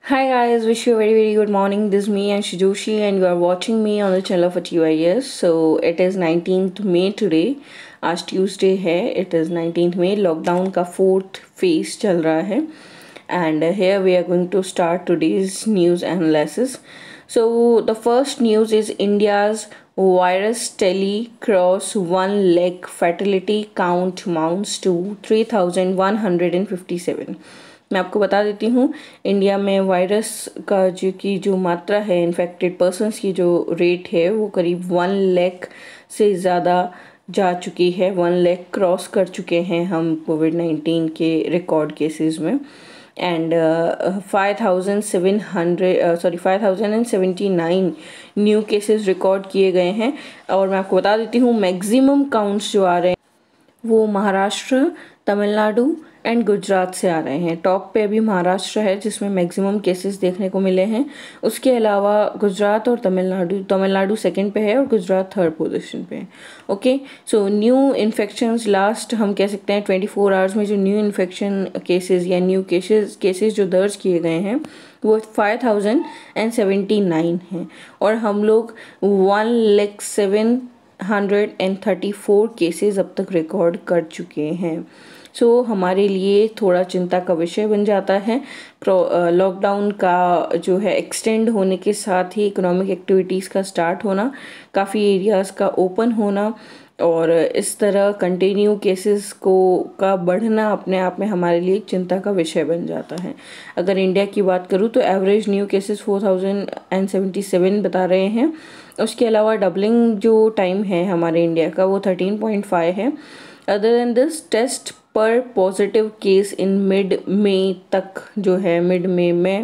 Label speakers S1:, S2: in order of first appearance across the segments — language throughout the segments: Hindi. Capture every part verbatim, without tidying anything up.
S1: Hi guys, wish you a very very good morning. This is me Anshi Joshi and you are watching me on the channel of T Y S. So it is nineteenth May today. आज Tuesday है. It is nineteenth May. Lockdown का fourth phase चल रहा है. And uh, here we are going to start today's news analysis. So the first news is India's virus tally cross one lakh fatality count mounts to three thousand one hundred fifty-seven. मैं आपको बता देती हूँ इंडिया में वायरस का जो की जो मात्रा है इन्फेक्टेड पर्सनस की जो रेट है वो करीब वन लाख से ज़्यादा जा चुकी है। वन लाख क्रॉस कर चुके हैं हम कोविड नाइन्टीन के रिकॉर्ड केसेस में। And five thousand seven hundred sorry five thousand and seventy nine new cases record किए गए हैं। और मैं आपको बता देती हूँ मैक्सिमम काउंट्स जो आ रहे हैं वो महाराष्ट्र, तमिलनाडु एंड गुजरात से आ रहे हैं। टॉप पे अभी महाराष्ट्र है जिसमें मैक्सिमम केसेस देखने को मिले हैं। उसके अलावा गुजरात और तमिलनाडु तमिलनाडु सेकंड पे है और गुजरात थर्ड पोजीशन पे है। Okay, so new infections last हम कह सकते हैं ट्वेंटी फोर आवर्स में जो न्यू इन्फेक्शन केसेस या न्यू केसेस केसेस जो दर्ज किए गए हैं वो five thousand and seventy nine हैं। और हम लोग one lakh seven hundred and thirty four cases अब तक रिकॉर्ड कर चुके हैं। सो so, हमारे लिए थोड़ा चिंता का विषय बन जाता है लॉकडाउन का जो है एक्सटेंड होने के साथ ही इकोनॉमिक एक्टिविटीज़ का स्टार्ट होना, काफ़ी एरियाज़ का ओपन होना और इस तरह कंटिन्यू केसेस को का बढ़ना अपने आप में हमारे लिए चिंता का विषय बन जाता है। अगर इंडिया की बात करूँ तो average new cases four thousand and seventy seven बता रहे हैं। उसके अलावा डबलिंग जो टाइम है हमारे इंडिया का वो थर्टीन पॉइंट फाइव है। अदर देन दिस टेस्ट पर positive case in mid May तक जो है मिड मई में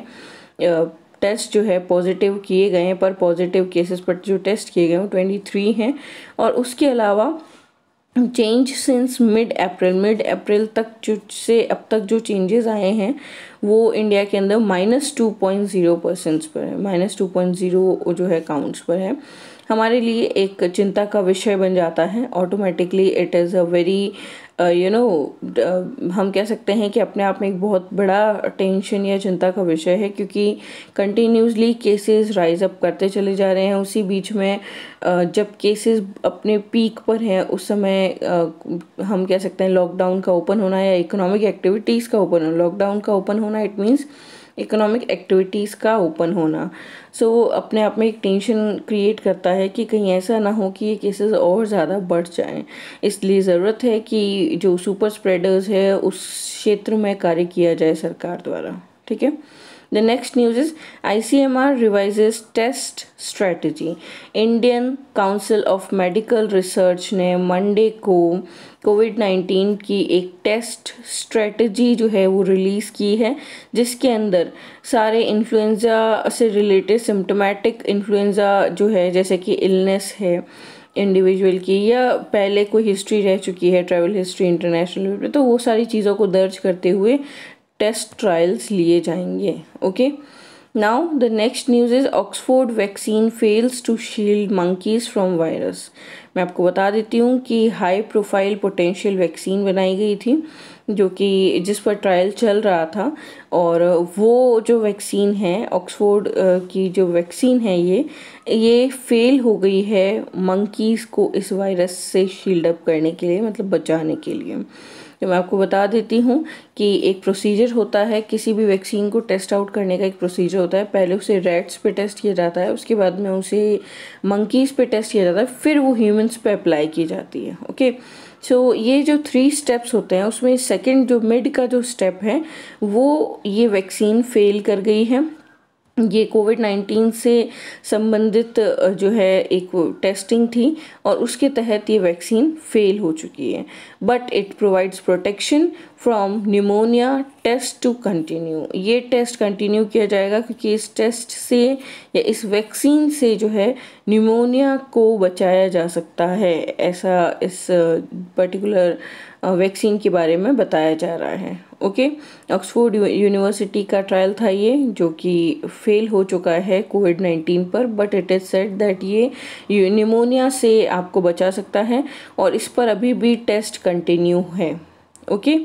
S1: टेस्ट जो है पॉजिटिव किए गए हैं पर पॉजिटिव केसेस पर जो टेस्ट किए गए हैं वो ट्वेंटी थ्री हैं। और उसके अलावा change since mid April mid April तक जो से अब तक जो चेंजेस आए हैं वो इंडिया के अंदर minus two point zero percent पर है, माइनस टू पॉइंट ज़ीरो जो है काउंट्स पर है। हमारे लिए एक चिंता का विषय बन जाता है। Automatically it is a very you know हम कह सकते हैं कि अपने आप में एक बहुत बड़ा टेंशन या चिंता का विषय है क्योंकि कंटिन्यूसली केसेस राइज अप करते चले जा रहे हैं। उसी बीच में uh, जब केसेस अपने पीक पर हैं उस समय uh, हम कह सकते हैं लॉकडाउन का ओपन होना या इकोनॉमिक एक्टिविटीज़ का ओपन होना। लॉकडाउन का ओपन होना इट मीन्स इकोनॉमिक एक्टिविटीज़ का ओपन होना। सो so, अपने आप में एक टेंशन क्रिएट करता है कि कहीं ऐसा ना हो कि ये केसेस और ज़्यादा बढ़ जाएं। इसलिए ज़रूरत है कि जो सुपर स्प्रेडर्स है उस क्षेत्र में कार्य किया जाए सरकार द्वारा। ठीक है। The next news is I C M R revises test strategy. Indian Council of Medical Research ने मंडे को कोविड नाइन्टीन की एक टेस्ट स्ट्रेटजी जो है वो रिलीज़ की है जिसके अंदर सारे इन्फ्लुएंज़ा से रिलेटेड सिम्टोमेटिक इन्फ्लुएंज़ा जो है जैसे कि इलनेस है इंडिविजुअल की या पहले कोई हिस्ट्री रह चुकी है ट्रैवल हिस्ट्री इंटरनेशनल तो वो सारी चीज़ों को दर्ज करते हुए टेस्ट ट्रायल्स लिए जाएंगे। Okay, now the next news is Oxford vaccine fails to shield monkeys from virus. मैं आपको बता देती हूँ कि हाई प्रोफाइल पोटेंशियल वैक्सीन बनाई गई थी जो कि जिस पर ट्रायल चल रहा था और वो जो वैक्सीन है ऑक्सफोर्ड की जो वैक्सीन है ये ये फेल हो गई है मंकीज़ को इस वायरस से शील्ड अप करने के लिए, मतलब बचाने के लिए। तो मैं आपको बता देती हूँ कि एक प्रोसीजर होता है किसी भी वैक्सीन को टेस्ट आउट करने का। एक प्रोसीजर होता है, पहले उसे रैट्स पे टेस्ट किया जाता है, उसके बाद में उसे मंकीज़ पे टेस्ट किया जाता है, फिर वो ह्यूमंस पे अप्लाई की जाती है। ओके, सो so, ये जो थ्री स्टेप्स होते हैं उसमें सेकंड जो मिड का जो स्टेप है वो ये वैक्सीन फेल कर गई है। ये कोविड नाइन्टीन से संबंधित जो है एक टेस्टिंग थी और उसके तहत ये वैक्सीन फेल हो चुकी है। But it provides protection from pneumonia test to continue. ये टेस्ट कंटिन्यू किया जाएगा क्योंकि इस टेस्ट से या इस वैक्सीन से जो है न्यूमोनिया को बचाया जा सकता है, ऐसा इस पर्टिकुलर वैक्सीन के बारे में बताया जा रहा है। ओके, ऑक्सफोर्ड यूनिवर्सिटी का ट्रायल था ये जो कि फेल हो चुका है कोविड नाइन्टीन पर, but it is said that ये न्यूमोनिया से आपको बचा सकता है और इस पर अभी भी टेस्ट कंटिन्यू है। Okay,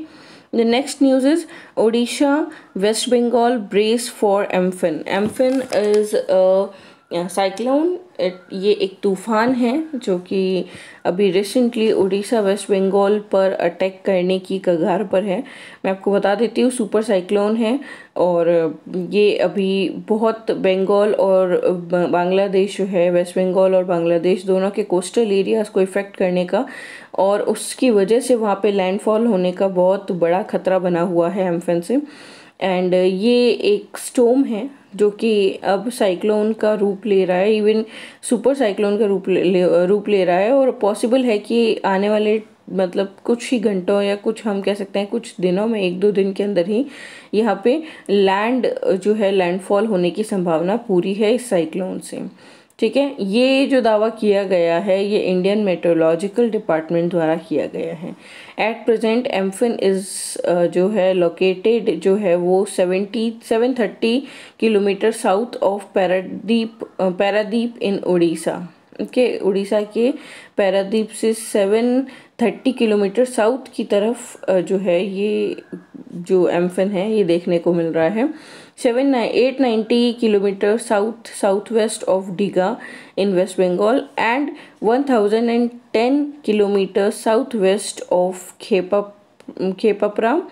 S1: The next news is Odisha, West Bengal brace for Amphan. Amphan is a cyclone, ये एक तूफ़ान है जो कि अभी रिसेंटली उड़ीसा वेस्ट बंगाल पर अटैक करने की कगार पर है। मैं आपको बता देती हूँ, सुपर साइक्लोन है और ये अभी बहुत बंगाल और बांग्लादेश जो है, वेस्ट बंगाल और बांग्लादेश दोनों के कोस्टल एरियाज़ को इफ़ेक्ट करने का और उसकी वजह से वहाँ पे लैंडफॉल होने का बहुत बड़ा खतरा बना हुआ है एम्फन से। एंड ये एक स्टॉर्म है जो कि अब साइक्लोन का रूप ले रहा है, इवन सुपर साइक्लोन का रूप ले, ले रूप ले रहा है और पॉसिबल है कि आने वाले मतलब कुछ ही घंटों या कुछ हम कह सकते हैं कुछ दिनों में, एक दो दिन के अंदर ही यहाँ पे लैंड जो है लैंडफॉल होने की संभावना पूरी है इस साइक्लोन से। ठीक है, ये जो दावा किया गया है ये इंडियन मेट्रोलॉजिकल डिपार्टमेंट द्वारा किया गया है। एट प्रेजेंट एम्फन इज जो है लोकेटेड जो है वो seventy seven thirty kilometre south of Paradip Paradip in Orissa. Okay, Orissa के पैरादीप से सेवन थर्टी किलोमीटर साउथ की तरफ जो है ये जो एम्फन है ये देखने को मिल रहा है। Seven eight ninety kilometre south south west of Digha in West Bengal and one thousand and ten kilometre south west of Khepa Khepupara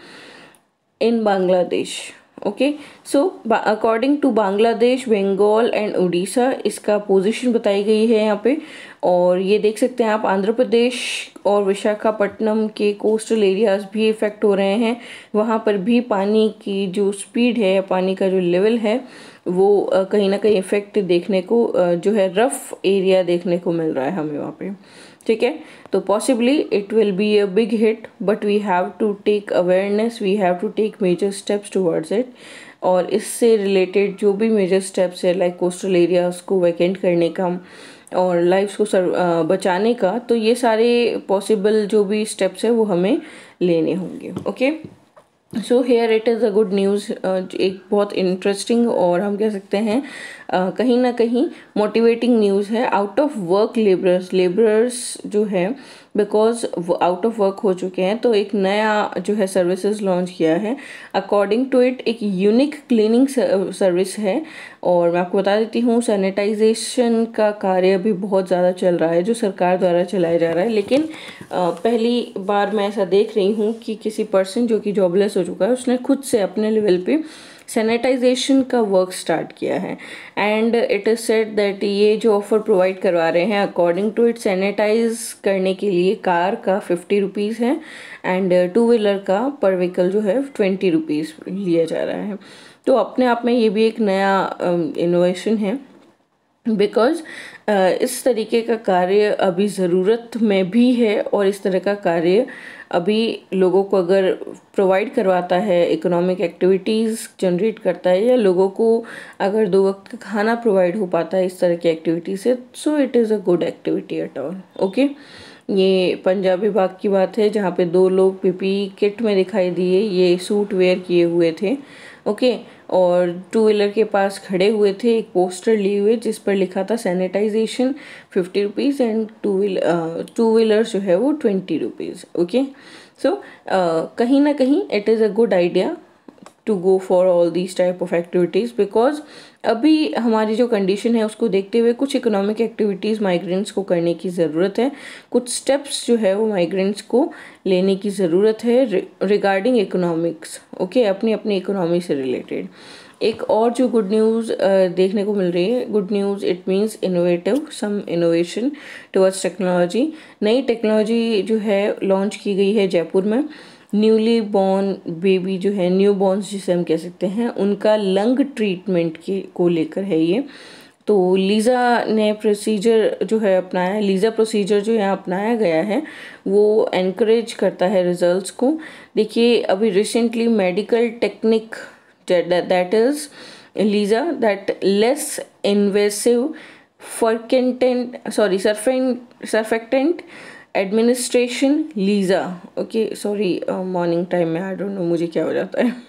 S1: in Bangladesh. Okay, so according to Bangladesh, Bengal and Orissa इसका पोजीशन बताई गई है यहाँ पे। और ये देख सकते हैं आप, आंध्र प्रदेश और विशाखापट्टनम के कोस्टल एरियाज भी इफ़ेक्ट हो रहे हैं। वहाँ पर भी पानी की जो स्पीड है, पानी का जो लेवल है वो कहीं ना कहीं इफेक्ट देखने को जो है रफ एरिया देखने को मिल रहा है हमें वहाँ पे। ठीक है, तो possibly it will be a big hit but we have to take awareness, we have to take major steps towards it. और इससे रिलेटेड जो भी मेजर स्टेप्स है लाइक कोस्टल एरियाज को वैकेंट करने का और लाइफ्स को सर बचाने का, तो ये सारे पॉसिबल जो भी स्टेप्स है वो हमें लेने होंगे। Okay, so here it is a good news, एक बहुत इंटरेस्टिंग और हम कह सकते हैं uh, कहीं ना कहीं मोटिवेटिंग न्यूज़ है। Out of work labourers labourers जो है बिकॉज वो आउट ऑफ वर्क हो चुके हैं, तो एक नया जो है सर्विसेज लॉन्च किया है। अकॉर्डिंग टू इट एक यूनिक क्लीनिंग सर्विस है और मैं आपको बता देती हूँ सैनिटाइजेशन का कार्य भी बहुत ज़्यादा चल रहा है जो सरकार द्वारा चलाया जा रहा है। लेकिन आ, पहली बार मैं ऐसा देख रही हूँ कि किसी पर्सन जो कि जॉबलेस हो चुका है उसने खुद से अपने लेवल पे सैनिटाइजेशन का वर्क स्टार्ट किया है। And it is said that ये जो ऑफर प्रोवाइड करवा रहे हैं अकॉर्डिंग टू इट सैनिटाइज करने के लिए कार का फिफ्टी रुपीज़ है एंड टू व्हीलर का पर व्हीकल जो है ट्वेंटी रुपीज़ लिया जा रहा है। तो अपने आप में ये भी एक नया इनोवेशन uh, है बिकॉज uh, इस तरीके का कार्य अभी ज़रूरत में भी है और इस तरह का कार्य अभी लोगों को अगर प्रोवाइड करवाता है, इकोनॉमिक एक्टिविटीज़ जनरेट करता है या लोगों को अगर दो वक्त का खाना प्रोवाइड हो पाता है इस तरह की एक्टिविटी से, so it is a good activity at all. Okay, ये पंजाब विभाग की बात है जहाँ पे दो लोग पीपी किट में दिखाई दिए, ये सूट वेयर किए हुए थे। ओके, और टू व्हीलर के पास खड़े हुए थे, एक पोस्टर लिए हुए जिस पर लिखा था sanitisation fifty rupees and two wheeler two wheeler जो है वो ट्वेंटी रुपीज़। ओके, सो कहीं ना कहीं it is a good idea to go for all these type of activities because अभी हमारी जो कंडीशन है उसको देखते हुए कुछ इकोनॉमिक एक्टिविटीज़ माइग्रेंट्स को करने की ज़रूरत है, कुछ स्टेप्स जो है वो माइग्रेंट्स को लेने की ज़रूरत है रिगार्डिंग इकोनॉमिक्स। ओके, अपनी अपनी इकोनॉमी से रिलेटेड एक और जो गुड न्यूज़ देखने को मिल रही है, good news it means innovative some innovation towards technology. नई टेक्नोलॉजी जो है लॉन्च की गई है जयपुर में। न्यूली बॉर्न बेबी जो है, न्यू बॉर्न्स जिसे हम कह सकते हैं, उनका लंग ट्रीटमेंट के को लेकर है ये। तो लीज़ा ने प्रोसीजर जो है अपनाया, लीज़ा प्रोसीजर जो यहाँ अपनाया गया है वो एनकरेज करता है रिजल्ट्स को। देखिए अभी recently medical technique that is LISA that less invasive surfactant sorry surfactant surfactant administration LISA. Okay, sorry morning time में आई डोंट नो मुझे क्या हो जाता है।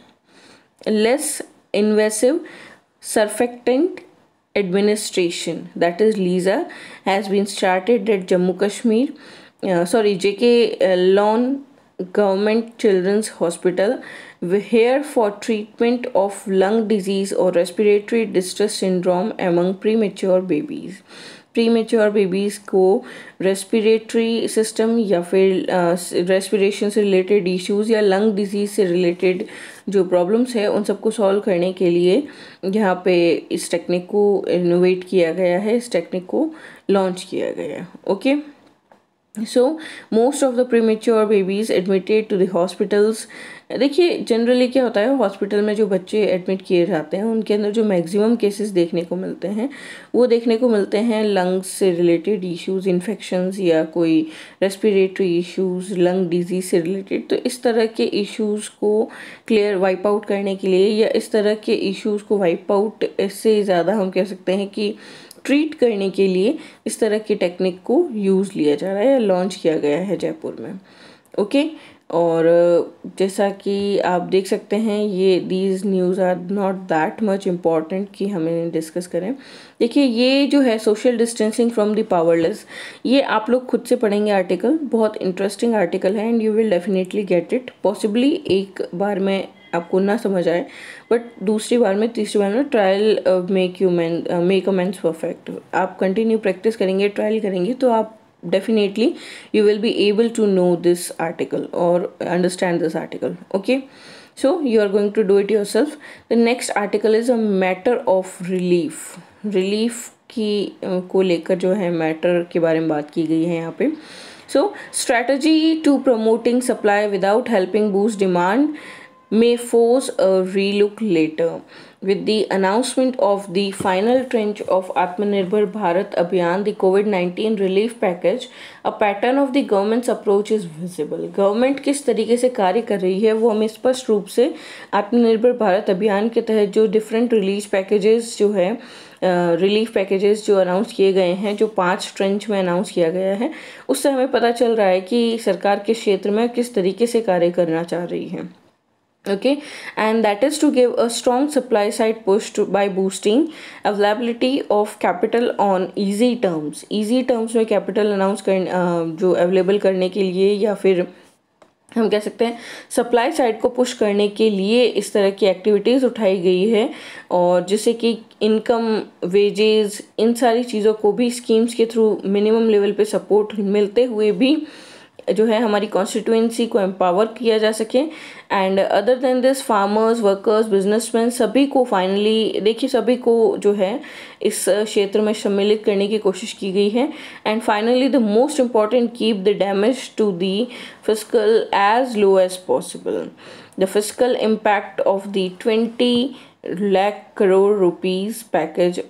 S1: लेस इन्वेसिव surfactant administration, that is Lisa, has been started at Jammu Kashmir uh, sorry J K uh, Lon Government Children's Hospital here for treatment of lung disease or respiratory distress syndrome among premature babies. Premature babies को रेस्पिरेटरी सिस्टम या फिर रेस्पिरेशन से रिलेटेड इश्यूज़ या लंग डिजीज़ से रिलेटेड जो प्रॉब्लम्स है उन सबको सॉल्व करने के लिए यहाँ पे इस टेक्निक को इनोवेट किया गया है, इस टेक्निक को लॉन्च किया गया है. Okay, so most of the premature babies admitted to the hospitals. देखिए जनरली क्या होता है, हॉस्पिटल में जो बच्चे एडमिट किए जाते हैं उनके अंदर जो मैक्सिमम केसेस देखने को मिलते हैं वो देखने को मिलते हैं लंग्स से रिलेटेड इश्यूज़, इन्फेक्शंस या कोई रेस्पिरेटरी इश्यूज़, लंग डिजीज़ से रिलेटेड. तो इस तरह के इश्यूज़ को क्लियर वाइप आउट करने के लिए या इस तरह के इश्यूज़ को वाइप आउट इससे ज़्यादा हम कह सकते हैं कि ट्रीट करने के लिए इस तरह की टेक्निक को यूज़ लिया जा रहा है या लॉन्च किया गया है जयपुर में. ओके, और जैसा कि आप देख सकते हैं ये these news are not that much important कि हमें डिस्कस करें. देखिए ये जो है social distancing from the powerless, ये आप लोग खुद से पढ़ेंगे आर्टिकल, बहुत इंटरेस्टिंग आर्टिकल है and you will definitely get it. Possibly एक बार में आपको ना समझ आए बट दूसरी बार में तीसरी बार में trial make you man make a mans perfect. आप कंटिन्यू प्रैक्टिस करेंगे, ट्रायल करेंगे तो आप definitely you will be able to know this article or understand this article. Okay, so you are going to do it yourself. The next article is a matter of relief. relief की को लेकर जो है मैटर के बारे में बात की गई है यहाँ पे. so strategy to promoting supply without helping boost demand may force a relook later. With the announcement of the final tranche of Atmanirbhar Bharat Abhiyan, the COVID nineteen relief package, a pattern of the government's approach is visible. Government किस तरीके से कार्य कर रही है वो हमें स्पष्ट रूप से आत्मनिर्भर भारत अभियान के तहत जो डिफरेंट रिलीज पैकेजेस जो है रिलीफ पैकेजेस जो अनाउंस किए गए हैं, जो पांच ट्रेंच में अनाउंस किया गया है, उससे हमें पता चल रहा है कि सरकार के क्षेत्र में किस तरीके से कार्य करना चाह रही है. Okay, and that is to give a strong supply side push to by boosting availability of capital on easy terms. easy terms में capital announce कर जो available करने के लिए या फिर हम कह सकते हैं सप्लाई साइड को पुश करने के लिए इस तरह की एक्टिविटीज़ उठाई गई है. और जिससे कि इनकम, वेजेस, इन सारी चीज़ों को भी स्कीम्स के थ्रू मिनिमम लेवल पे सपोर्ट मिलते हुए भी जो है हमारी कॉन्स्टिट्यूएंसी को एम्पावर किया जा सके. And other than this farmers, workers, businessman सभी को फाइनली देखिए सभी को जो है इस क्षेत्र में सम्मिलित करने की कोशिश की गई है. And finally the most important, keep the damage to the fiscal as low as possible. The fiscal impact of the twenty lakh crore rupees package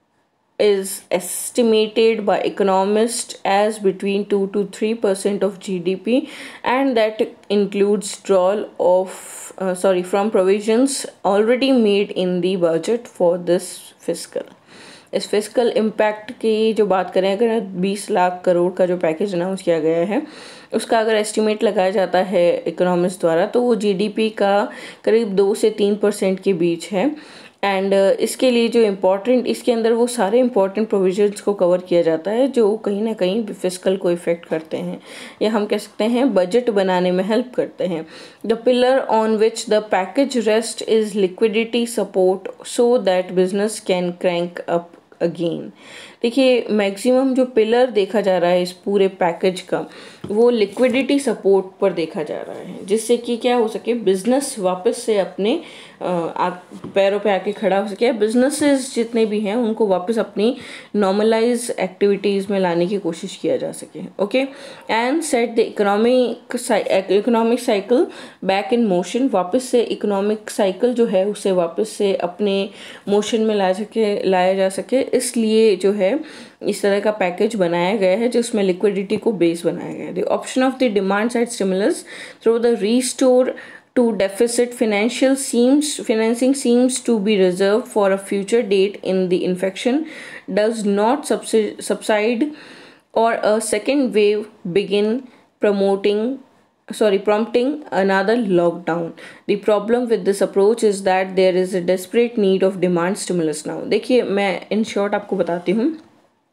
S1: is estimated by economists as between two to three percent of G D P, and that includes withdrawal of uh, sorry from provisions already made in the budget for this fiscal. इस फिस्कल इम्पैक्ट की जो बात करें, अगर बीस लाख करोड़ का जो पैकेज अनाउंस किया गया है उसका अगर एस्टिमेट लगाया जाता है इकोनॉमिस्ट द्वारा तो वो जीडीपी का करीब दो से तीन परसेंट के बीच है. एंड uh, इसके लिए जो इम्पोर्टेंट, इसके अंदर वो सारे इम्पोर्टेंट प्रोविजंस को कवर किया जाता है जो कहीं ना कहीं फिस्कल को इफ़ेक्ट करते हैं या हम कह सकते हैं बजट बनाने में हेल्प करते हैं. The pillar on which the package rest is liquidity support so that business can crank up again. देखिए मैक्सिमम जो पिलर देखा जा रहा है इस पूरे पैकेज का वो लिक्विडिटी सपोर्ट पर देखा जा रहा है, जिससे कि क्या हो सके, बिजनेस वापस से अपने आ, पैरों पे आके खड़ा हो सके. बिजनेसेस जितने भी हैं उनको वापस अपनी नॉर्मलाइज एक्टिविटीज़ में लाने की कोशिश किया जा सके. Okay, and set the economic economic cycle back in motion. वापस से इकोनॉमिक साइकिल जो है उसे वापस से अपने मोशन में ला सके लाया जा सके. इसलिए जो है इस तरह का पैकेज बनाया गया है जिसमें लिक्विडिटी को बेस बनाया गया है. The option of the demand side stimulus through the restore to deficit financial seems financing seems to be reserved for a future date in the infection does not subside, subside or a second wave begin promoting sorry prompting another lockdown. The problem with this approach is that there is a desperate need of demand stimulus now. देखिए मैं in short आपको बताती हूँ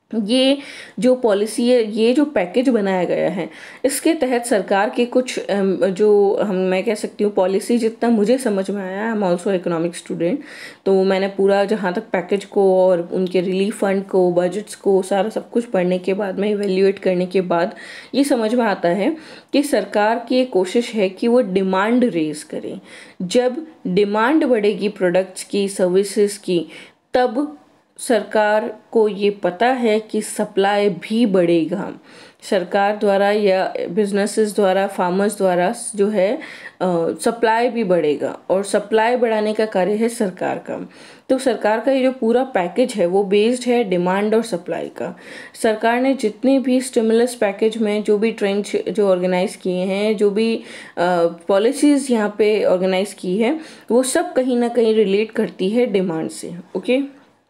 S1: ये जो पॉलिसी है, ये जो पैकेज बनाया गया है, इसके तहत सरकार के कुछ जो हम मैं कह सकती हूँ पॉलिसी, जितना मुझे समझ में आया, I am also economic student, तो मैंने पूरा जहाँ तक पैकेज को और उनके रिलीफ फंड को, बजट्स को, सारा सब कुछ पढ़ने के बाद में इवेल्युएट करने के बाद ये समझ में आता है कि सरकार की कोशिश है कि वो डिमांड रेज करें। जब डिमांड बढ़ेगी प्रोडक्ट्स की, सर्विसेज की, तब सरकार को ये पता है कि सप्लाई भी बढ़ेगा। सरकार द्वारा या बिजनेसेस द्वारा, फार्मर्स द्वारा जो है सप्लाई भी बढ़ेगा, और सप्लाई बढ़ाने का कार्य है सरकार का। तो सरकार का ये जो पूरा पैकेज है वो बेस्ड है डिमांड और सप्लाई का। सरकार ने जितने भी स्टिमुलस पैकेज में जो भी ट्रेंड जो ऑर्गेनाइज किए हैं, जो भी पॉलिसीज़ यहाँ पे ऑर्गेनाइज की है, वो सब कहीं ना कहीं रिलेट करती है डिमांड से। ओके,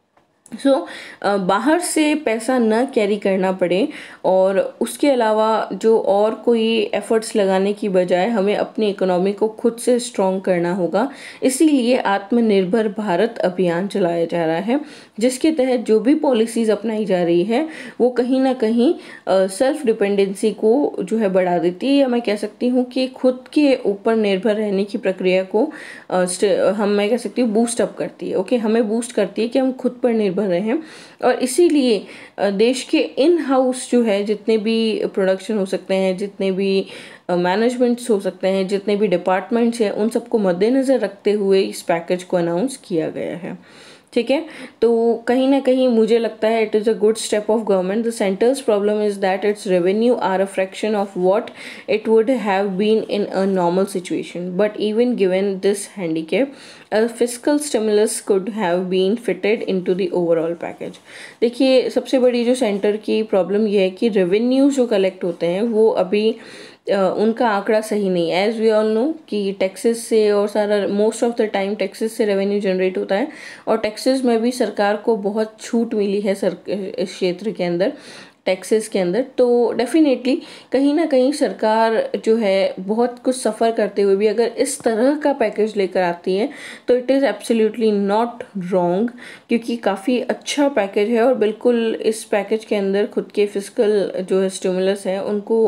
S1: सो so, बाहर से पैसा न कैरी करना पड़े, और उसके अलावा जो और कोई एफर्ट्स लगाने की बजाय हमें अपनी इकोनॉमी को खुद से स्ट्रॉन्ग करना होगा। इसीलिए आत्मनिर्भर भारत अभियान चलाया जा रहा है, जिसके तहत जो भी पॉलिसीज़ अपनाई जा रही है वो कहीं ना कहीं सेल्फ डिपेंडेंसी को जो है बढ़ा देती है, या मैं कह सकती हूँ कि खुद के ऊपर निर्भर रहने की प्रक्रिया को आ, हम मैं कह सकती हूँ बूस्ट अप करती है। ओके, हमें बूस्ट करती है कि हम खुद पर निर्भर रहें, और इसीलिए देश के इन हाउस जो है जितने भी प्रोडक्शन हो सकते हैं, जितने भी मैनेजमेंट्स हो सकते हैं, जितने भी डिपार्टमेंट्स हैं, उन सबको मद्देनज़र रखते हुए इस पैकेज को अनाउंस किया गया है। ठीक है, तो कहीं ना कहीं मुझे लगता है it is a good step of government. The centre's problem is that its revenue are a fraction of what it would have been in a normal situation, but even given this handicap a fiscal stimulus could have been fitted into the overall package। देखिए, सबसे बड़ी जो सेंटर की प्रॉब्लम ये है कि रेवेन्यू जो कलेक्ट होते हैं वो अभी Uh, उनका आंकड़ा सही नहीं है। एज वी ऑल नो कि टैक्सेस से और सारा most of the time taxes से रेवेन्यू जनरेट होता है, और टैक्सेस में भी सरकार को बहुत छूट मिली है सर इस क्षेत्र के अंदर, टैक्सेस के अंदर। तो डेफिनेटली कहीं ना कहीं सरकार जो है बहुत कुछ सफ़र करते हुए भी अगर इस तरह का पैकेज लेकर आती है तो it is absolutely not wrong, क्योंकि काफ़ी अच्छा पैकेज है, और बिल्कुल इस पैकेज के अंदर खुद के फिजिकल जो है स्टिमुलस है उनको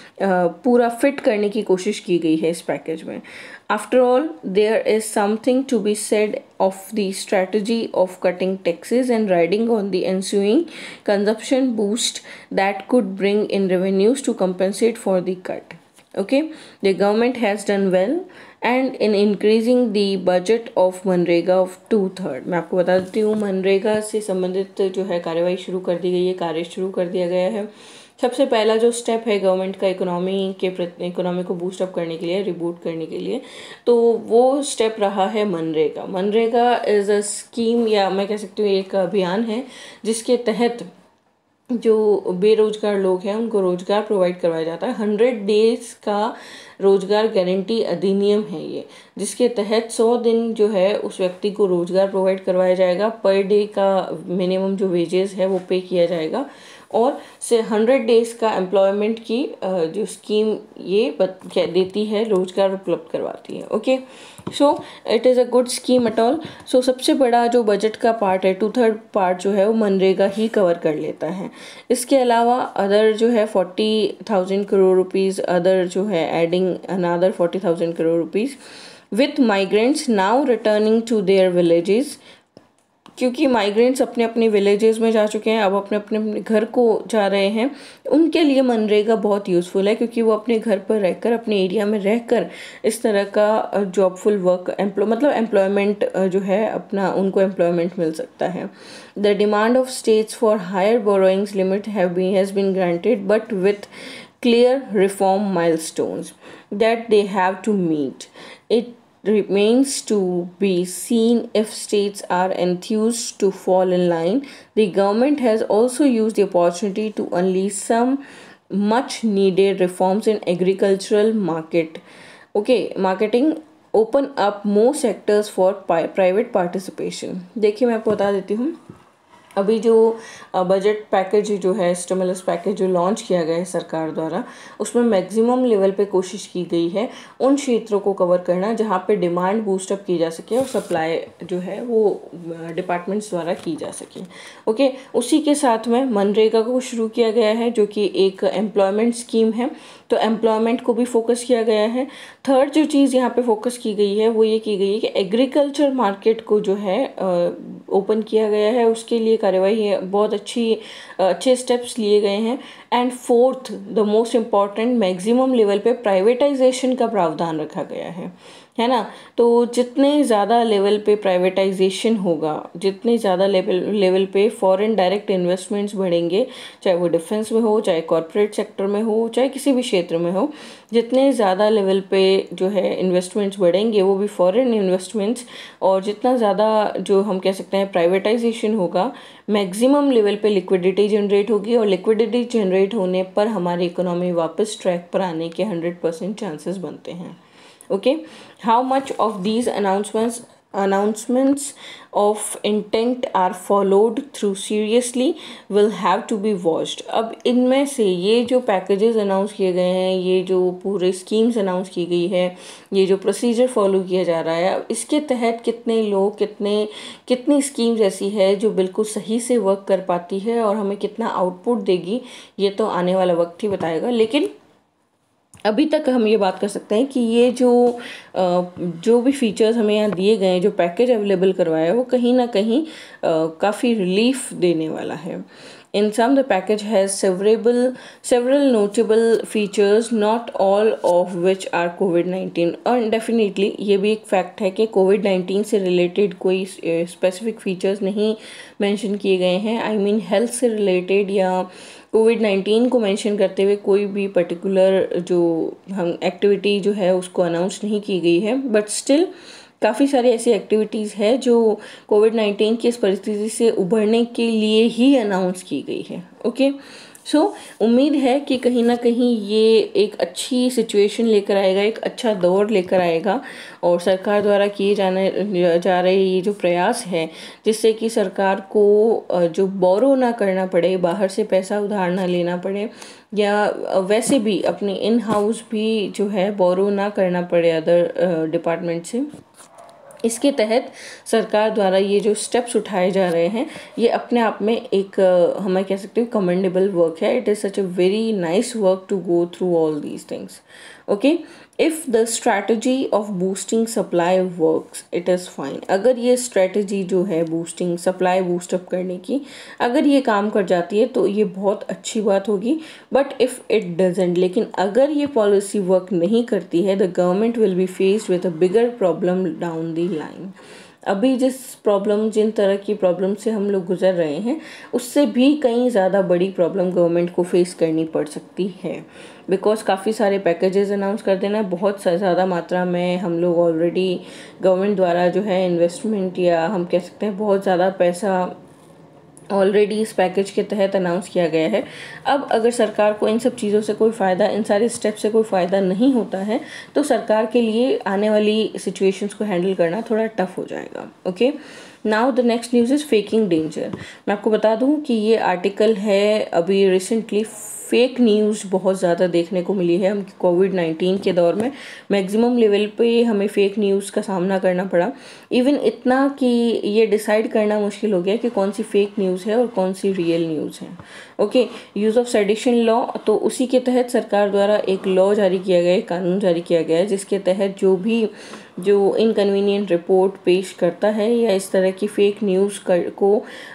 S1: पूरा फिट करने की कोशिश की गई है इस पैकेज में। After all there is something to be said of the strategy of cutting taxes and riding on the ensuing consumption boost that could bring in revenues to compensate for the cut. Okay, the government has done well and in increasing the budget of MNREGA of two third. मैं आपको बता देती हूँ, मनरेगा से संबंधित जो है कार्यवाही शुरू कर दी गई है, कार्य शुरू कर दिया गया है। सबसे पहला जो स्टेप है गवर्नमेंट का इकोनॉमी के इकोनॉमी को बूस्ट अप करने के लिए, रिबूट करने के लिए, तो वो स्टेप रहा है MNREGA. MNREGA is a scheme, या मैं कह सकती हूँ एक अभियान है जिसके तहत जो बेरोजगार लोग हैं उनको रोजगार प्रोवाइड करवाया जाता है। हंड्रेड डेज का रोजगार गारंटी अधिनियम है ये, जिसके तहत सौ दिन जो है उस व्यक्ति को रोजगार प्रोवाइड करवाया जाएगा। पर डे का मिनिमम जो वेजेस है वो पे किया जाएगा, और से हंड्रेड डेज का एम्प्लॉयमेंट की जो स्कीम ये देती है, रोजगार उपलब्ध करवाती है। Okay, so it is a good scheme at all. So सबसे बड़ा जो बजट का पार्ट है, टू थर्ड पार्ट जो है वो मनरेगा ही कवर कर लेता है। इसके अलावा अदर जो है forty thousand crore rupees, other जो है adding another forty thousand crore rupees with migrants now returning to their villages, क्योंकि माइग्रेंट्स अपने अपने विलेजेस में जा चुके हैं, अब अपने अपने अपने घर को जा रहे हैं। उनके लिए मनरेगा बहुत यूज़फुल है, क्योंकि वो अपने घर पर रहकर, अपने एरिया में रहकर इस तरह का जॉबफुल वर्क एम्प्लॉय मतलब एम्प्लॉयमेंट जो है अपना उनको एम्प्लॉयमेंट मिल सकता है। The demand of states for higher borrowings limit have been has been granted, but with clear reform milestones that they have to meet. It remains to be seen if states are enthused to fall in line. The government has also used the opportunity to unleash some much needed reforms in agricultural market. Okay, marketing open up more sectors for private participation. देखिए, मैं आपको बता देती हूँ, अभी जो बजट पैकेज जो है, स्टिमुलस पैकेज जो लॉन्च किया गया है सरकार द्वारा, उसमें मैक्सिमम लेवल पे कोशिश की गई है उन क्षेत्रों को कवर करना जहाँ पे डिमांड बूस्टअप की जा सके और सप्लाई जो है वो डिपार्टमेंट्स द्वारा की जा सके। ओके, उसी के साथ में मनरेगा को शुरू किया गया है जो कि एक एम्प्लॉयमेंट स्कीम है, तो एम्प्लॉयमेंट को भी फोकस किया गया है। थर्ड जो चीज़ यहाँ पे फोकस की गई है वो ये की गई है कि एग्रीकल्चर मार्केट को जो है ओपन किया गया है, उसके लिए कार्यवाही है, बहुत अच्छी अच्छे स्टेप्स लिए गए हैं। And fourth the most important, maximum level पे प्राइवेटाइजेशन का प्रावधान रखा गया है है ना। तो जितने ज़्यादा लेवल पे प्राइवेटाइजेशन होगा, जितने ज़्यादा लेवल लेवल पे फॉरेन डायरेक्ट इन्वेस्टमेंट्स बढ़ेंगे, चाहे वो डिफेंस में हो, चाहे कॉरपोरेट सेक्टर में हो, चाहे किसी भी क्षेत्र में हो, जितने ज़्यादा लेवल पे जो है इन्वेस्टमेंट्स बढ़ेंगे वो भी फॉरेन इन्वेस्टमेंट्स, और जितना ज़्यादा जो हम कह सकते हैं प्राइवेटाइजेशन होगा, मैक्सिमम लेवल पे लिक्विडिटी जनरेट होगी, और लिक्विडिटी जनरेट होने पर हमारी इकोनॉमी वापस ट्रैक पर आने के हंड्रेड परसेंट चांसेस बनते हैं। Okay, how much of these announcements announcements of intent are followed through seriously will have to be watched। अब इनमें से ये जो पैकेजेस अनाउंस किए गए हैं, ये जो पूरे स्कीम्स अनाउंस की गई है, ये जो प्रोसीजर फॉलो किया जा रहा है, अब इसके तहत कितने लोग, कितने कितनी स्कीम्स ऐसी है जो बिल्कुल सही से वर्क कर पाती है और हमें कितना आउटपुट देगी, ये तो आने वाला वक्त ही बताएगा। लेकिन अभी तक हम ये बात कर सकते हैं कि ये जो जो भी फीचर्स हमें यहाँ दिए गए हैं, जो पैकेज अवेलेबल करवाया है, वो कहीं ना कहीं काफ़ी रिलीफ देने वाला है। In sum, the package has several several notable features, not all of which are covid nineteen. और डेफिनेटली ये भी एक फैक्ट है कि कोविड नाइन्टीन से रिलेटेड कोई स्पेसिफिक फीचर्स नहीं मेंशन किए गए हैं। आई मीन हेल्थ से रिलेटेड या कोविड नाइन्टीन को मेंशन करते हुए कोई भी पर्टिकुलर जो हम एक्टिविटी जो है उसको अनाउंस नहीं की गई है, बट स्टिल काफ़ी सारी ऐसी एक्टिविटीज़ है जो कोविड नाइन्टीन की इस परिस्थिति से उभरने के लिए ही अनाउंस की गई है। ओके, सो उम्मीद है कि कहीं ना कहीं ये एक अच्छी सिचुएशन लेकर आएगा, एक अच्छा दौर लेकर आएगा, और सरकार द्वारा किए जाने जा रहे ये जो प्रयास है जिससे कि सरकार को जो बोरो ना करना पड़े, बाहर से पैसा उधार ना लेना पड़े, या वैसे भी अपने इन हाउस भी जो है बोरो ना करना पड़े अदर डिपार्टमेंट से। इसके तहत सरकार द्वारा ये जो स्टेप्स उठाए जा रहे हैं ये अपने आप में एक हमें कह सकते हैं कमेंडेबल वर्क है। It is such a very nice work to go through all these things. Okay, if the strategy of boosting supply works it is fine. अगर ये स्ट्रैटेजी जो है बूस्टिंग सप्लाई बूस्टअप करने की, अगर ये काम कर जाती है तो ये बहुत अच्छी बात होगी। बट इफ़ इट डजेंट, लेकिन अगर ये पॉलिसी वर्क नहीं करती है, the government will be faced with a bigger problem down the line. अभी जिस प्रॉब्लम जिन तरह की प्रॉब्लम से हम लोग गुजर रहे हैं उससे भी कहीं ज़्यादा बड़ी प्रॉब्लम गवर्नमेंट को फेस करनी पड़ सकती है, बिकॉज काफ़ी सारे पैकेजेस अनाउंस कर देना, बहुत ज़्यादा मात्रा में हम लोग ऑलरेडी गवर्नमेंट द्वारा जो है इन्वेस्टमेंट या हम कह सकते हैं बहुत ज़्यादा पैसा ऑलरेडी इस पैकेज के तहत अनाउंस किया गया है। अब अगर सरकार को इन सब चीज़ों से कोई फ़ायदा, इन सारे स्टेप से कोई फ़ायदा नहीं होता है तो सरकार के लिए आने वाली सिचुएशंस को हैंडल करना थोड़ा टफ हो जाएगा। Okay, now the next news is faking danger. मैं आपको बता दूं कि ये आर्टिकल है अभी रिसेंटली फेक न्यूज़ बहुत ज़्यादा देखने को मिली है हम कोविड नाइन्टीन के दौर में। मैक्सिमम लेवल पे हमें फेक न्यूज़ का सामना करना पड़ा, इवन इतना कि ये डिसाइड करना मुश्किल हो गया कि कौन सी फेक न्यूज़ है और कौन सी रियल न्यूज़ है। Okay, use of sedition law, तो उसी के तहत सरकार द्वारा एक लॉ जारी किया गया है, कानून जारी किया गया है, जिसके तहत जो भी जो इनकन्वीनियंट रिपोर्ट पेश करता है या इस तरह की फेक न्यूज़ कर, को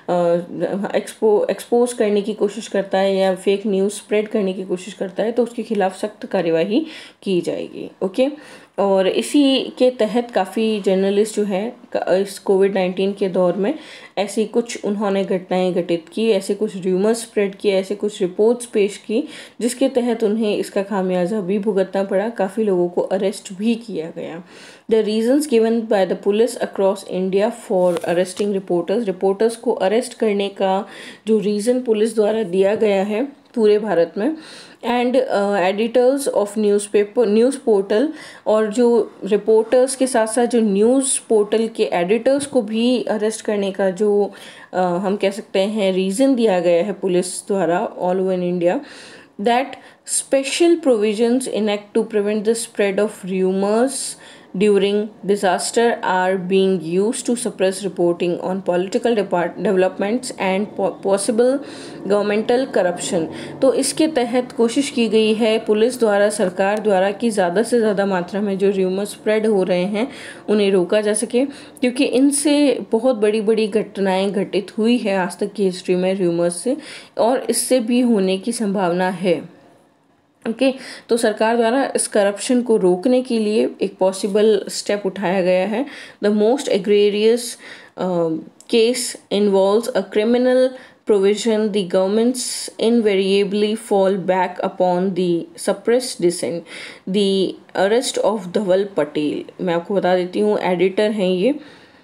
S1: एक्सपो एक्सपोज करने की कोशिश करता है या फेक न्यूज़ स्प्रेड करने की कोशिश करता है तो उसके खिलाफ सख्त कार्यवाही की जाएगी। ओके, और इसी के तहत काफ़ी जर्नलिस्ट जो हैं इस कोविड नाइन्टीन के दौर में ऐसी कुछ उन्होंने घटनाएं घटित की, ऐसे कुछ र्यूमर्स स्प्रेड किए, ऐसे कुछ रिपोर्ट्स पेश की जिसके तहत उन्हें इसका खामियाजा भी भुगतना पड़ा। काफ़ी लोगों को अरेस्ट भी किया गया। The reasons given by the police across India for arresting reporters, reporters को अरेस्ट करने का जो रीज़न पुलिस द्वारा दिया गया है पूरे भारत में। And editors of newspaper news portal और जो रिपोर्टर्स के साथ साथ जो न्यूज़ पोर्टल के एडिटर्स को भी अरेस्ट करने का जो uh, हम कह सकते हैं रीज़न दिया गया है पुलिस द्वारा all over in India, that special provisions enact to prevent the spread of rumors during disaster are being used to suppress reporting on political developments and possible governmental corruption। तो इसके तहत कोशिश की गई है पुलिस द्वारा, सरकार द्वारा, कि ज़्यादा से ज़्यादा मात्रा में जो र्यूमर स्प्रेड हो रहे हैं उन्हें रोका जा सके, क्योंकि इनसे बहुत बड़ी बड़ी घटनाएं घटित हुई है आज तक की हिस्ट्री में र्यूमर्स से, और इससे भी होने की संभावना है। ओके okay, तो सरकार द्वारा इस करप्शन को रोकने के लिए एक पॉसिबल स्टेप उठाया गया है। The most egregious case involves a criminal provision, the governments invariably fall back upon the suppressed dissent, the arrest of Dhaval Patel. मैं आपको बता देती हूँ, एडिटर हैं ये।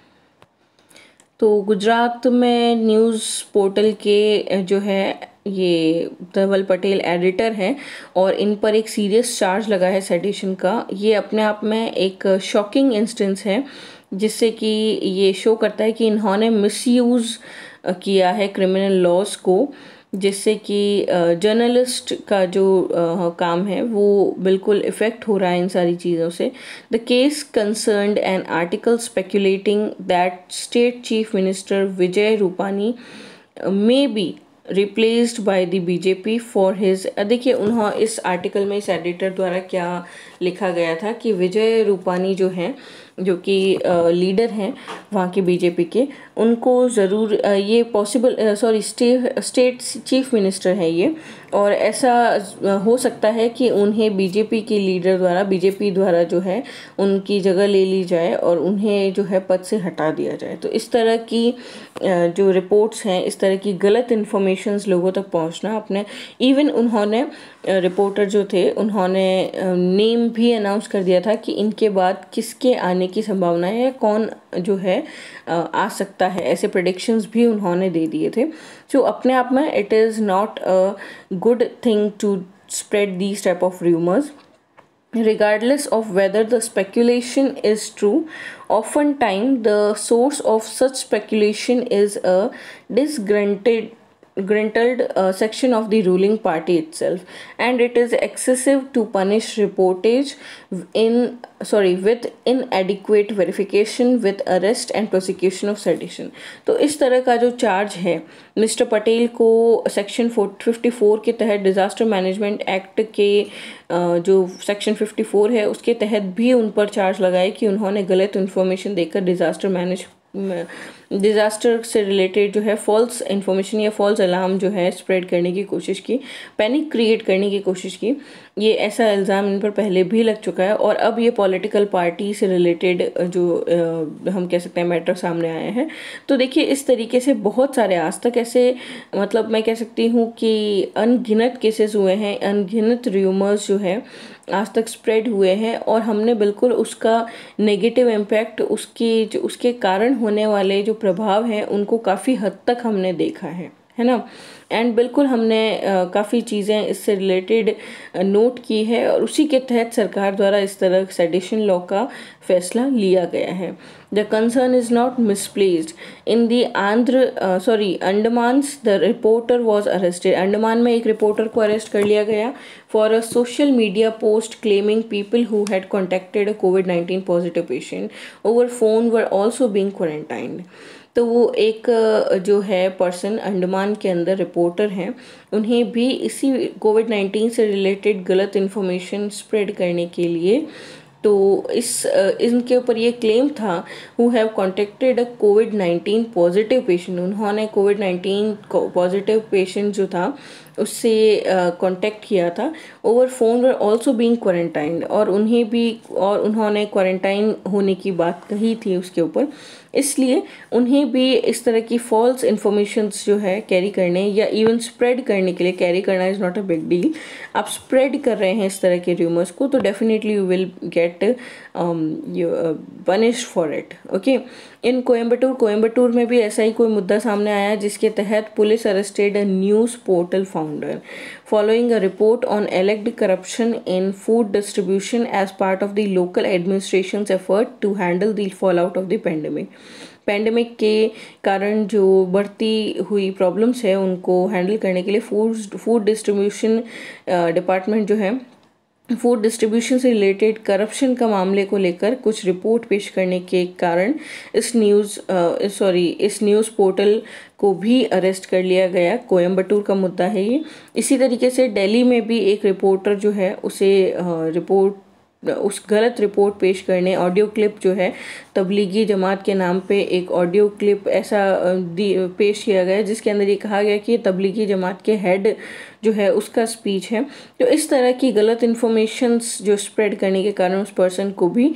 S1: तो गुजरात में न्यूज़ पोर्टल के जो है ये धवल पटेल एडिटर हैं और इन पर एक सीरियस चार्ज लगा है सेडिशन का। ये अपने आप में एक शॉकिंग इंस्टेंस है जिससे कि ये शो करता है कि इन्होंने मिसयूज़ किया है क्रिमिनल लॉज को, जिससे कि जर्नलिस्ट का जो uh, काम है वो बिल्कुल इफ़ेक्ट हो रहा है इन सारी चीज़ों से। The case concerned an article speculating that state chief minister Vijay Rupani may be replaced by the BJP for his. देखिए उन्होंने इस आर्टिकल में इस एडिटर द्वारा क्या लिखा गया था कि विजय रूपानी जो हैं, जो कि लीडर हैं वहाँ के बीजेपी के, उनको ज़रूर ये possible sorry stay state chief minister है ये, और ऐसा हो सकता है कि उन्हें बीजेपी के लीडर द्वारा बीजेपी द्वारा जो है उनकी जगह ले ली जाए और उन्हें जो है पद से हटा दिया जाए। तो इस तरह की जो रिपोर्ट्स हैं, इस तरह की गलत इन्फॉर्मेशंस लोगों तक पहुंचना अपने, इवन उन्होंने रिपोर्टर जो थे उन्होंने नेम भी अनाउंस कर दिया था कि इनके बाद किसके आने की संभावना है या कौन जो है आ सकता है, ऐसे प्रेडिक्शंस भी उन्होंने दे दिए थे। सो अपने आप में it is not a good thing to spread these type of rumours regardless of whether the speculation is true. Oftentimes the source of such speculation is a disgruntled disgruntled uh, section of the ruling party itself, and it is excessive to punish reportage in sorry with inadequate verification with arrest and prosecution of sedition। तो इस तरह का जो चार्ज है मिस्टर पटेल को सेक्शन फिफ्टी फोर के तहत, डिज़ास्टर मैनेजमेंट एक्ट के जो सेक्शन फिफ्टी फोर है उसके तहत भी उन पर चार्ज लगाए कि उन्होंने गलत इन्फॉर्मेशन देकर डिज़ास्टर मैनेज डिज़ास्टर से रिलेटेड जो है फॉल्स इन्फॉर्मेशन या फॉल्स अलार्म जो है स्प्रेड करने की कोशिश की, पैनिक क्रिएट करने की कोशिश की। ये ऐसा इल्ज़ाम इन पर पहले भी लग चुका है और अब ये पॉलिटिकल पार्टी से रिलेटेड जो आ, हम कह सकते हैं मैटर सामने आए हैं। तो देखिए इस तरीके से बहुत सारे आज तक ऐसे, मतलब मैं कह सकती हूँ कि अनगिनत केसेस हुए हैं, अनगिनत र्यूमर्स जो है आज तक स्प्रेड हुए हैं और हमने बिल्कुल उसका नेगेटिव इम्पैक्ट, उसकी जो उसके कारण होने वाले जो प्रभाव हैं उनको काफ़ी हद तक हमने देखा है है ना। एंड बिल्कुल हमने काफ़ी चीज़ें इससे रिलेटेड नोट की है और उसी के तहत सरकार द्वारा इस तरह सेडिशन लॉ का फैसला लिया गया है। The concern is not misplaced in the Andhra sorry Andamans the reporter was arrested. Andaman में एक रिपोर्टर को अरेस्ट कर लिया गया for a social media post claiming people who had contacted a COVID nineteen positive patient over phone were also being quarantined. तो वो एक जो है पर्सन अंडमान के अंदर रिपोर्टर हैं, उन्हें भी इसी कोविड नाइन्टीन से रिलेटेड गलत इन्फॉर्मेशन स्प्रेड करने के लिए, तो इस इनके ऊपर ये क्लेम था who have contacted a COVID nineteen positive patient. उन्होंने कोविड नाइन्टीन पॉजिटिव पेशेंट जो था उससे कांटेक्ट uh, किया था over phone were also being quarantined, और उन्हें भी और उन्होंने क्वारंटाइन होने की बात कही थी उसके ऊपर, इसलिए उन्हें भी इस तरह की फॉल्स इन्फॉर्मेशंस जो है कैरी करने या इवन स्प्रेड करने के लिए, कैरी करना is not a big deal, आप स्प्रेड कर रहे हैं इस तरह के र्यूमर्स को तो definitely you will get punished for it. Okay, in Coimbatore Coimbatore में भी ऐसा ही कोई मुद्दा सामने आया जिसके तहत police arrested a news portal founder following a report on alleged corruption in food distribution as part of the local administration effort to handle the fall out of the pandemic. Pandemic के कारण जो बढ़ती हुई प्रॉब्लम्स है उनको हैंडल करने के लिए फूड फूड डिस्ट्रीब्यूशन डिपार्टमेंट जो है फूड डिस्ट्रीब्यूशन से रिलेटेड करप्शन का मामले को लेकर कुछ रिपोर्ट पेश करने के कारण इस न्यूज़ सॉरी इस न्यूज़ पोर्टल को भी अरेस्ट कर लिया गया। कोयम्बटूर का मुद्दा है ये। इसी तरीके से दिल्ली में भी एक रिपोर्टर जो है उसे रिपोर्ट उस गलत रिपोर्ट पेश करने ऑडियो क्लिप जो है तबलीगी जमात के नाम पे एक ऑडियो क्लिप ऐसा पेश किया गया जिसके अंदर ये कहा गया कि तबलीगी जमात के हेड जो है उसका स्पीच है। तो इस तरह की गलत इन्फॉर्मेशंस जो स्प्रेड करने के कारण उस पर्सन को भी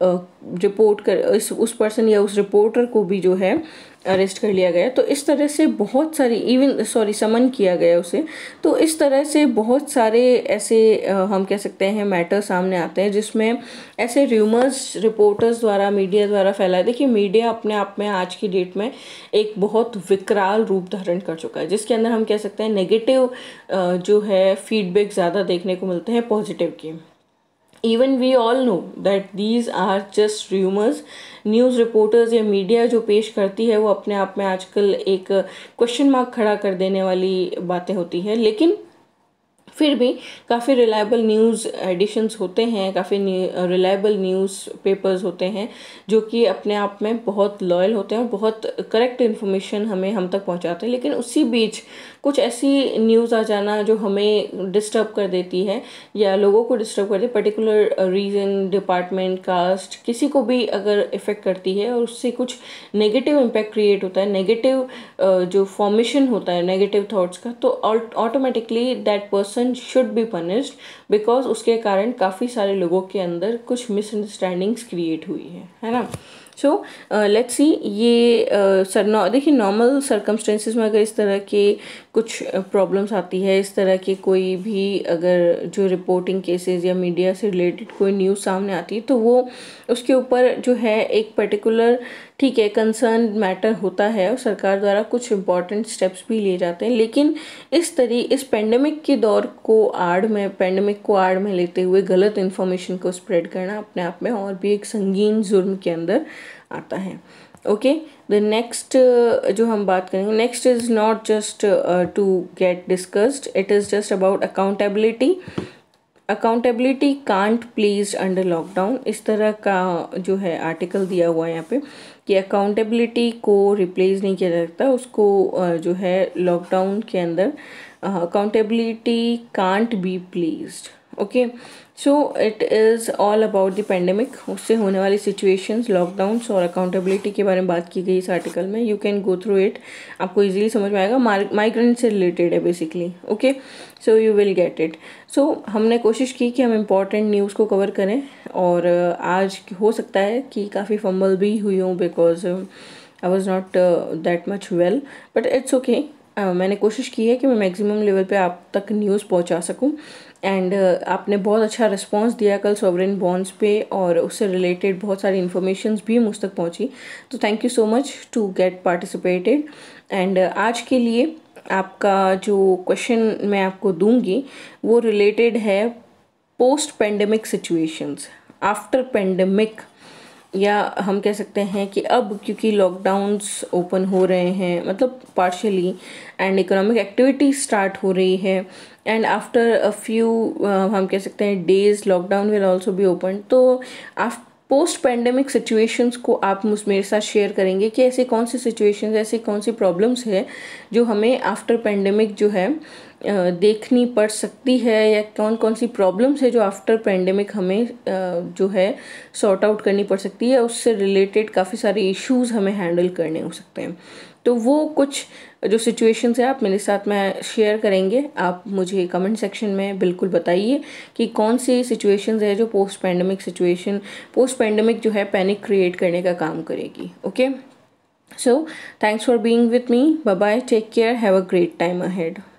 S1: रिपोर्ट कर इस उस पर्सन या उस रिपोर्टर को भी जो है अरेस्ट कर लिया गया। तो इस तरह से बहुत सारी इवन सॉरी समन किया गया उसे। तो इस तरह से बहुत सारे ऐसे हम कह सकते हैं मैटर सामने आते हैं जिसमें ऐसे र्यूमर्स रिपोर्टर्स द्वारा मीडिया द्वारा फैलाए। देखिए, मीडिया अपने आप में आज की डेट में एक बहुत विकराल रूप धारण कर चुका है जिसके अंदर हम कह सकते हैं नेगेटिव जो है फीडबैक ज़्यादा देखने को मिलते हैं पॉजिटिव की। Even we all know that these are just rumours. News reporters या मीडिया जो पेश करती है वो अपने आप में आजकल एक क्वेश्चन मार्क खड़ा कर देने वाली बातें होती है, लेकिन फिर भी काफ़ी रिलायबल न्यूज़ एडिशंस होते हैं, काफ़ी रिलायबल न्यूज़ पेपर्स होते हैं जो कि अपने आप में बहुत लॉयल होते हैं और बहुत करेक्ट इन्फॉर्मेशन हमें हम तक पहुंचाते हैं। लेकिन उसी बीच कुछ ऐसी न्यूज़ आ जाना जो हमें डिस्टर्ब कर देती है या लोगों को डिस्टर्ब करती है, पर्टिकुलर रीजन, डिपार्टमेंट, कास्ट, किसी को भी अगर इफ़ेक्ट करती है और उससे कुछ नेगेटिव इम्पैक्ट क्रिएट होता है, नेगेटिव जो फॉर्मेशन होता है नेगेटिव थॉट्स का, तो automatically that person should be punished because उसके कारण काफ़ी सारे लोगों के अंदर कुछ मिसअंडरस्टैंडिंग्स क्रिएट हुई है है ना। सो लेट्स सी ये सर नौ देखिए नॉर्मल सर्कमस्टेंसेस में अगर इस तरह के कुछ प्रॉब्लम्स आती है, इस तरह के कोई भी अगर जो रिपोर्टिंग केसेस या मीडिया से रिलेटेड कोई न्यूज़ सामने आती है तो वो उसके ऊपर जो है एक पर्टिकुलर ठीक है कंसर्न मैटर होता है और सरकार द्वारा कुछ इम्पॉर्टेंट स्टेप्स भी लिए जाते हैं। लेकिन इस तरी इस पेंडेमिक के दौर को आड़ में पेंडेमिक को आड़ में लेते हुए गलत इन्फॉर्मेशन को स्प्रेड करना अपने आप में और भी एक संगीन जुर्म के अंदर आता है। ओके, द नेक्स्ट जो हम बात करेंगे next is not just to get discussed, it is just about accountability. Accountability can't please under lockdown, इस तरह का जो है आर्टिकल दिया हुआ है यहाँ पे कि अकाउंटेबिलिटी को रिप्लेस नहीं किया जा सकता, उसको जो है लॉकडाउन के अंदर accountability can't be pleased. Okay, so it is all about the pandemic, उससे होने वाली सिचुएशंस, लॉकडाउन्स और अकाउंटेबिलिटी के बारे में बात की गई इस आर्टिकल में। You can go through it, आपको इजीली समझ में आएगा। माइग्रेंट से रिलेटेड है basically. Okay, so you will get it. So हमने कोशिश की कि हम इम्पॉर्टेंट न्यूज़ को कवर करें और आज हो सकता है कि काफ़ी फंबल भी हुई हूँ because I was not that much well, but it's okay. मैंने कोशिश की है कि मैं मैक्सिमम लेवल पे आप तक न्यूज़ पहुंचा सकूं एंड uh, आपने बहुत अच्छा रिस्पांस दिया कल सॉवरेन बॉन्ड्स पे और उससे रिलेटेड बहुत सारी इन्फॉर्मेशंस भी मुझ तक पहुंची, तो thank you so much to get participated. And आज के लिए आपका जो क्वेश्चन मैं आपको दूंगी वो रिलेटेड है post pandemic situations, after pandemic, या हम कह सकते हैं कि अब क्योंकि लॉकडाउन्स ओपन हो रहे हैं मतलब partially and economic activity start हो रही है एंड आफ्टर अ फ्यू हम कह सकते हैं days lockdown will also be open, तो आफ्टर पोस्ट पेंडेमिक सिचुएशंस को आप मुझ मेरे साथ शेयर करेंगे कि ऐसी कौन सी सिचुएशंस, ऐसी कौन सी प्रॉब्लम्स है जो हमें आफ्टर पेंडेमिक जो है देखनी पड़ सकती है, या कौन कौन सी प्रॉब्लम्स है जो आफ्टर पेंडेमिक हमें जो है सॉर्ट आउट करनी पड़ सकती है, उससे रिलेटेड काफ़ी सारे इश्यूज़ हमें हैंडल करने हो सकते हैं। तो वो कुछ जो सिचुएशंस है आप मेरे साथ में शेयर करेंगे। आप मुझे कमेंट सेक्शन में बिल्कुल बताइए कि कौन सी सिचुएशंस है जो post pandemic situation post pandemic जो है पैनिक क्रिएट करने का काम करेगी। Okay, so thanks for being with me, bye bye, take care, have a great time ahead.